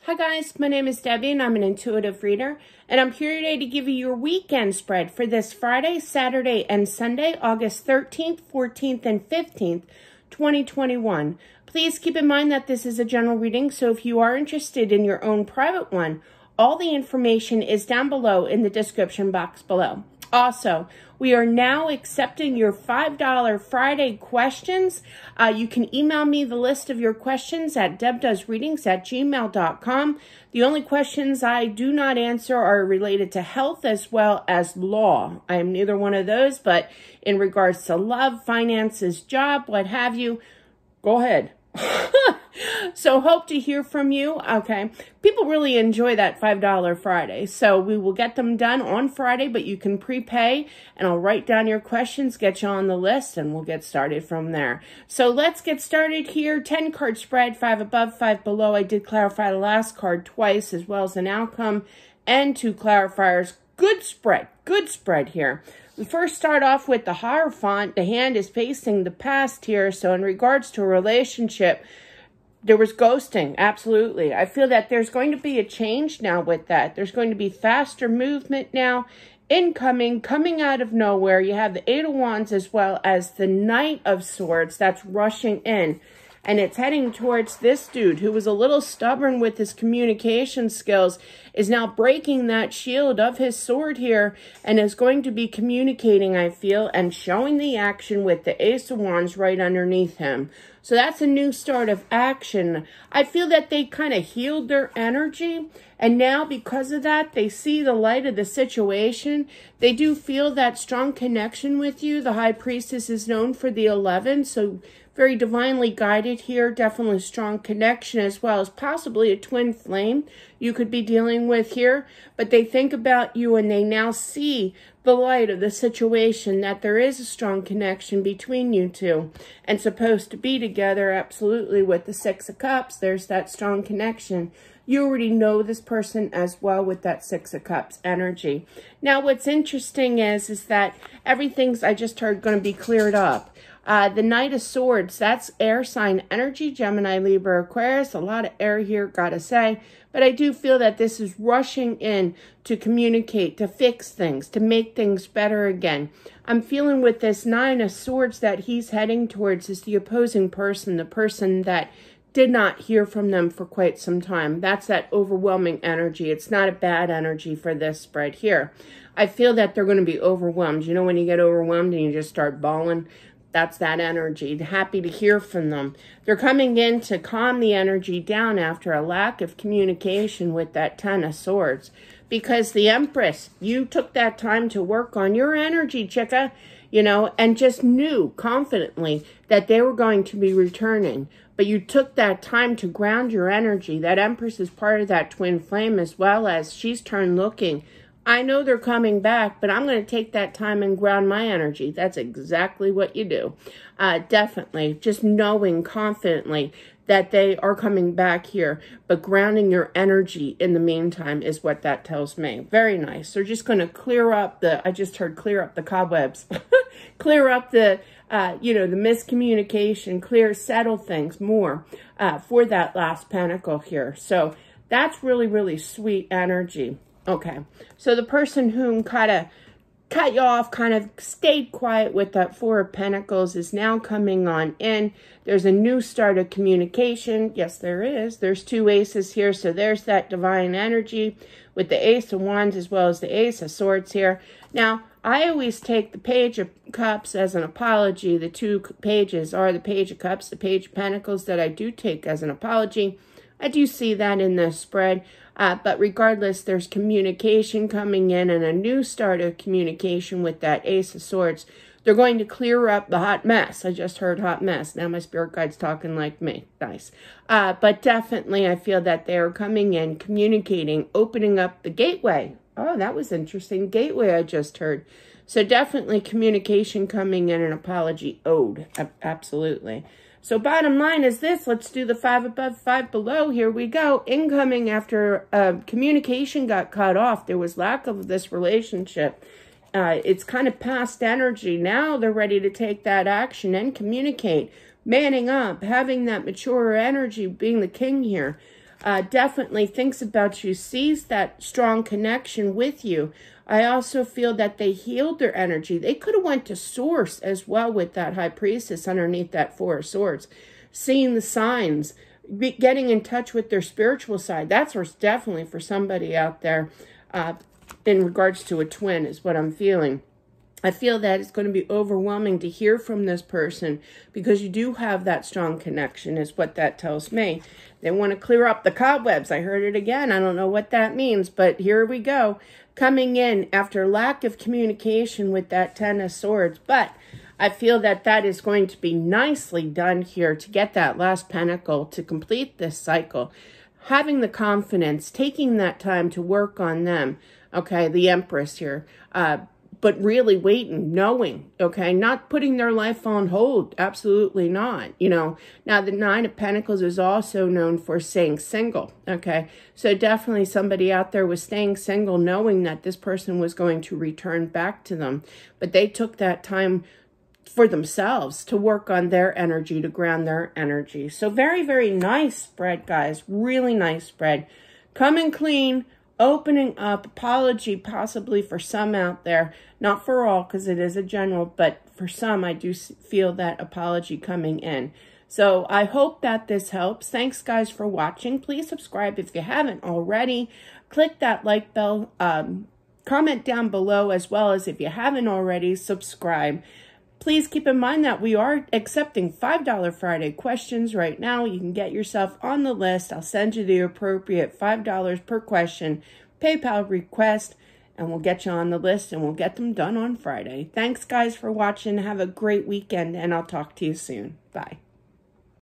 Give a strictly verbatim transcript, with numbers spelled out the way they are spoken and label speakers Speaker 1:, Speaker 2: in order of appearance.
Speaker 1: Hi guys, my name is Debbie and I'm an intuitive reader, and I'm here today to give you your weekend spread for this Friday, Saturday, and Sunday, August thirteenth, fourteenth, and fifteenth, twenty twenty-one. Please keep in mind that this is a general reading, so if you are interested in your own private one, all the information is down below in the description box below. Also, we are now accepting your five dollar Friday questions. Uh, you can email me the list of your questions at debdoesreadings at gmail dot com. The only questions I do not answer are related to health as well as law. I am neither one of those, but in regards to love, finances, job, what have you, go ahead. So hope to hear from you. Okay. People really enjoy that five dollar Friday. So we will get them done on Friday, but you can prepay and I'll write down your questions, get you on the list, and we'll get started from there. So let's get started here. ten card spread, five above, five below. I did clarify the last card twice as well as an outcome and two clarifiers. Good spread. Good spread here. We first start off with the Hierophant. The hand is facing the past here. So in regards to a relationship, there was ghosting, absolutely. I feel that there's going to be a change now with that. There's going to be faster movement now, incoming, coming out of nowhere. You have the Eight of Wands as well as the Knight of Swords that's rushing in. And it's heading towards this dude who was a little stubborn with his communication skills, is now breaking that shield of his sword here and is going to be communicating, I feel, and showing the action with the Ace of Wands right underneath him. So that's a new start of action. I feel that they kind of healed their energy, and now because of that, they see the light of the situation. They do feel that strong connection with you. The High Priestess is known for the eleven, so very divinely guided here. Definitely strong connection, as well as possibly a twin flame you could be dealing with here. But they think about you and they now see the light of the situation, that there is a strong connection between you two and supposed to be together. Absolutely. With the Six of Cups, there's that strong connection. You already know this person as well with that Six of Cups energy. Now, what's interesting is, is that everything's, I just heard, going to be cleared up. Uh, the Knight of Swords, that's air sign energy, Gemini, Libra, Aquarius. A lot of air here, gotta say. But I do feel that this is rushing in to communicate, to fix things, to make things better again. I'm feeling with this Nine of Swords that he's heading towards is the opposing person, the person that did not hear from them for quite some time. That's that overwhelming energy. It's not a bad energy for this spread here. I feel that they're going to be overwhelmed. You know when you get overwhelmed and you just start bawling? That's that energy. Happy to hear from them. They're coming in to calm the energy down after a lack of communication with that Ten of Swords. Because the Empress, you took that time to work on your energy, chicka, you know, and just knew confidently that they were going to be returning. But you took that time to ground your energy. That Empress is part of that twin flame, as well as she's turned looking. I know they're coming back, but I'm going to take that time and ground my energy. That's exactly what you do. Uh, definitely. Just knowing confidently that they are coming back here, but grounding your energy in the meantime is what that tells me. Very nice. They're just going to clear up the, I just heard clear up the cobwebs. Clear up the, uh, you know, the miscommunication, clear, settle things more uh, for that last pentacle here. So that's really, really sweet energy. Okay, so the person whom kind of cut you off, kind of stayed quiet with that Four of Pentacles is now coming on in. There's a new start of communication. Yes, there is. There's two aces here, so there's that divine energy with the Ace of Wands as well as the Ace of Swords here. Now, I always take the Page of Cups as an apology. The two pages are the Page of Cups, the Page of Pentacles that I do take as an apology. I do see that in the spread. Uh, but regardless, there's communication coming in and a new start of communication with that Ace of Swords. They're going to clear up the hot mess. I just heard hot mess. Now my spirit guide's talking like me. Nice. Uh, but definitely I feel that they're coming in, communicating, opening up the gateway. Oh, that was interesting. Gateway I just heard. So definitely communication coming in, an apology owed. Absolutely. So bottom line is this. Let's do the five above, five below. Here we go. Incoming after uh, communication got cut off. There was lack of this relationship. Uh, it's kind of past energy. Now they're ready to take that action and communicate. Manning up, having that mature energy, being the king here. uh, definitely thinks about you, sees that strong connection with you. I also feel that they healed their energy. They could have went to source as well with that High Priestess underneath that Four of Swords, seeing the signs, be, getting in touch with their spiritual side. That's definitely for somebody out there uh, in regards to a twin is what I'm feeling. I feel that it's going to be overwhelming to hear from this person because you do have that strong connection is what that tells me. They want to clear up the cobwebs. I heard it again. I don't know what that means, but here we go. Coming in after lack of communication with that Ten of Swords. But I feel that that is going to be nicely done here to get that last pentacle to complete this cycle. Having the confidence, taking that time to work on them. Okay, the Empress here. Uh, but really waiting, knowing, okay, not putting their life on hold. Absolutely not, you know. Now, the Nine of Pentacles is also known for staying single, okay. So definitely somebody out there was staying single, knowing that this person was going to return back to them. But they took that time for themselves to work on their energy, to ground their energy. So very, very nice spread, guys. Really nice spread. Coming clean. Opening up, apology possibly for some out there, not for all because it is a general, but for some I do feel that apology coming in. So I hope that this helps. Thanks guys for watching. Please subscribe if you haven't already. Click that like bell, um, comment down below as well as if you haven't already, subscribe. Please keep in mind that we are accepting five dollar Friday questions right now. You can get yourself on the list. I'll send you the appropriate five dollars per question PayPal request, and we'll get you on the list, and we'll get them done on Friday. Thanks, guys, for watching. Have a great weekend, and I'll talk to you soon. Bye.